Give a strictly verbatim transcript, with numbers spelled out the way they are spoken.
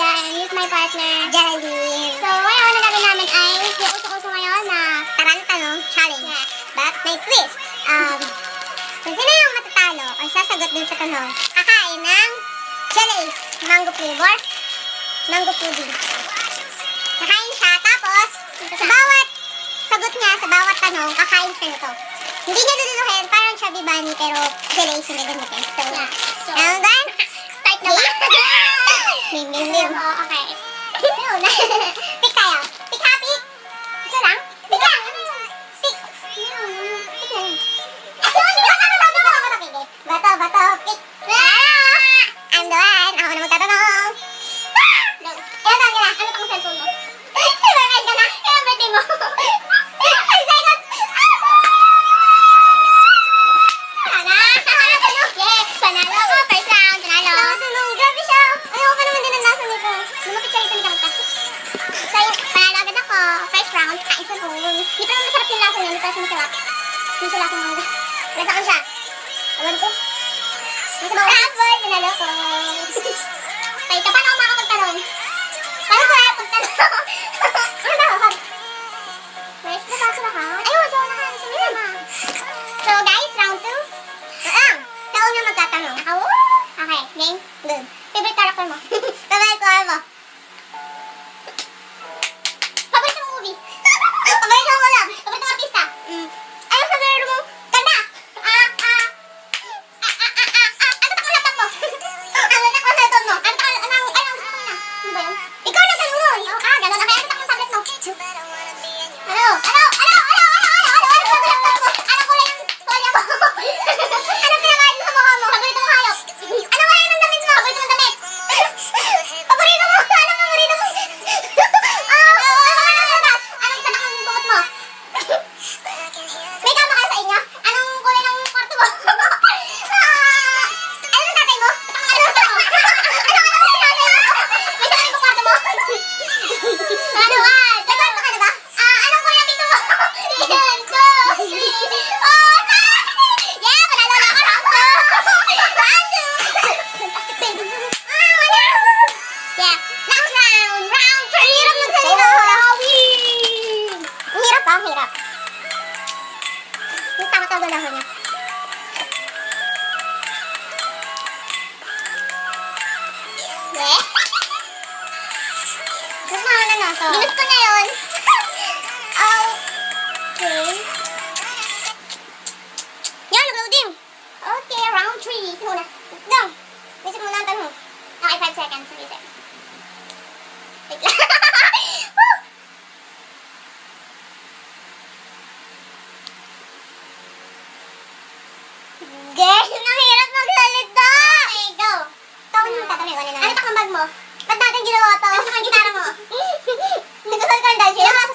And he's my partner, Geraldine. So, ngayon, ang gagawin namin ay yung uso-uso ngayon na tarantano challenge. Yeah. But may twist. Um, kung sino yung matatalo o sasagot dun sa tanong, kakain ng Jellies, mango flavor, mango pudding. Kakain siya, tapos sa bawat sagot niya, sa bawat tanong, kakain siya nito. Hindi niya luluhin, parang Chubby Bunny, pero Jellies yung gagamitin. So, yeah. So, and then, start na ba? Ning, ning, ning. Okay. Yun. Pick tayo. Pick happy. Isa lang? Pick lang. Pick. Pick lang. Bato, bato, pick. I'm the one. Ako na magtatanong. Kaya ba, kaya? Ano pang cellphone mo? Ibarad ka na. Kaya birthday mo. Ay, second. Sana. Yes. Panalo ko. First round. Panalo. Tulong. Grabe siya. Ayoko ka naman din ang nasa nito. Lumapit siya ito ni Kamta. So, panalo agad ako. First round. Kain sa phone. Hindi pa naman masarap yung lasa niya. Hindi pa siya masarap. Hindi siya lasa manga. Lasa ko siya. Awan ko. Nasa bawang. Apple. Panalo ko. Kaya ka, paano ako makakapagtanong? Paano ko kaya pagtanong? Ano ba? Hag. Where's the baso na ka? Ayun, so na ka. So guys, round two. Ah, taon na magtatanong. Ako? Okay, game. Good. Favorite character mo? Favorite character mo? Favorite mo movie? Favorite mo lang? Favorite mo artista? Mm. Ano favorite mo? Kanta? Ah, ah. Ah, ah, ah, ah, ah. Ano pa kung laptop mo? Ano na kung laptop mo? Ano pa, ano, ano, ano, ano ba yun? Ikaw na tanong mo. Ah, gano'n. Okay, ano pa kung tablet mo? Ano? Ano? Ano? Ano? Ano? Ano? Ano? Ano? Ano? Ano kulay ng kolya mo? Ano pinakain mo sa mukha mo? Paborito mo hayop? Ano kulay ng damit mo? Paborito mo damit? Paborito mo? Anong paborito mo? Ah, ano ka ng butas? Anong tatak ng buhok mo? May kama kayo sa inyo? Anong kulay ng kwarto mo? Ah, ano ng tatay mo? Ano ng tatay mo? Ano ano ng tatay mo? May salamin sa kwarto mo? Ano ka? May kwarto ka na ba? Ah, anong kulay ng pinto mo? Yan, go! Oh, yeah, panalo na ako, round two! Round two! Fantastic baby! Ah, wala! Yeah, next round! Round three! Hirap magsalita! Ang hirap ba? Ang hirap. Yung tama-tama lang niya. Yeah? Gusto mo na na to? Ginusto ko na yun. Okay. Yan, nag-loading. Okay, round three. Isa muna. Go. Isip muna ang tanong. Okay, five seconds. Isip. Wait lang. Woo! Guys, nahirap magsalita. Okay, go. Tawag mo tatanong. Ano takang bag mo? Ba't natin ginawa to? Ano takang gitara mo? Nagkasal ka ang dahil.